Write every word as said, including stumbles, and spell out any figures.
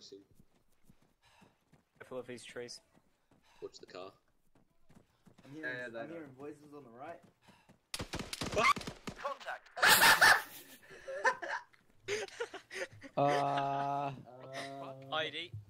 soon. Careful of these trees. Watch the car. I'm hearing, Yeah, yeah, I'm they hearing voices on the right. Contact. Uh. Uh, I D.